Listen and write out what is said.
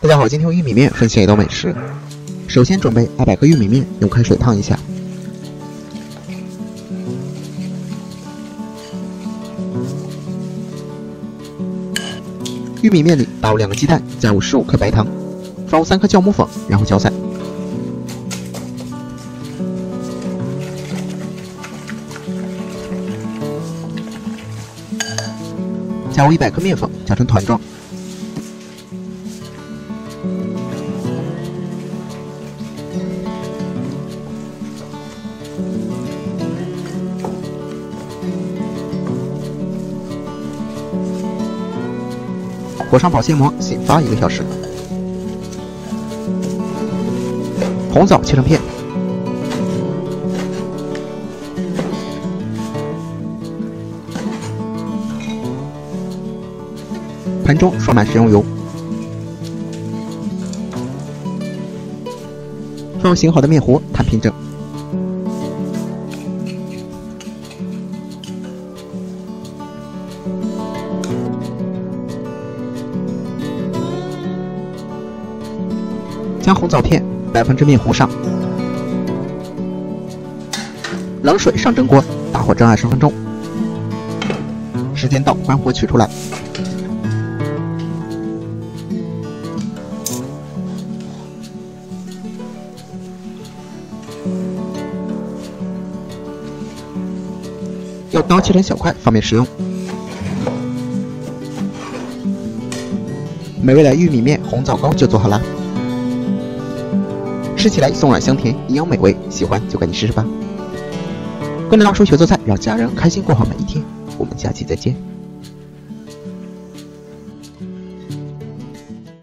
大家好，今天用玉米面分享一道美食。首先准备200克玉米面，用开水烫一下。玉米面里打入2个鸡蛋，加入15克白糖，放入3颗酵母粉，然后搅散。加入100克面粉，搅成团状。裹上保鲜膜，醒发1个小时。红枣切成片，盆中刷满食用油，放入醒好的面糊摊平整。将红枣片摆放至面糊上，冷水上蒸锅，大火蒸20分钟。时间到，关火取出来。用刀切成小块，方便食用。美味的玉米面红枣糕就做好了。吃起来松软香甜，营养美味，喜欢就赶紧试试吧！跟着大叔学做菜，让家人开心过好每一天。我们下期再见。